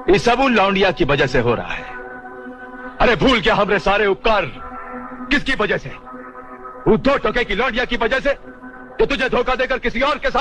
ये सब उन लौंडिया की वजह से हो रहा है। अरे भूल क्या हमरे सारे उपकार किसकी वजह से? वो दो टोके की लौंडिया की वजह से, जो तुझे धोखा देकर किसी और के साथ